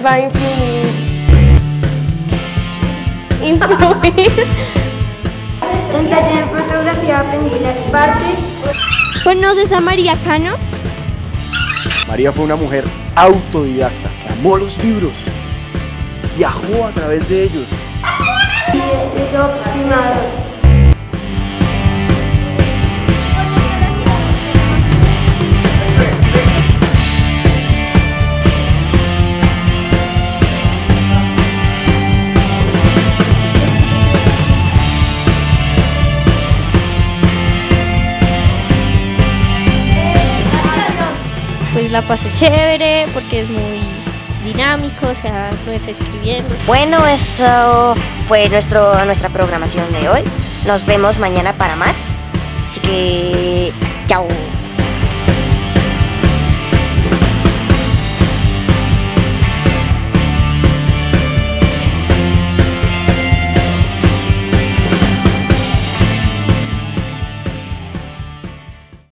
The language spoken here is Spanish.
va a influir. En taller de fotografía aprendí las partes. ¿Conoces a María Cano? María fue una mujer autodidacta que amó los libros, viajó a través de ellos. Y este es optimador. Pues la pasé chévere porque es muy dinámico, o sea, no es escribiendo. Bueno, eso fue nuestra programación de hoy. Nos vemos mañana para más. Así que, chao.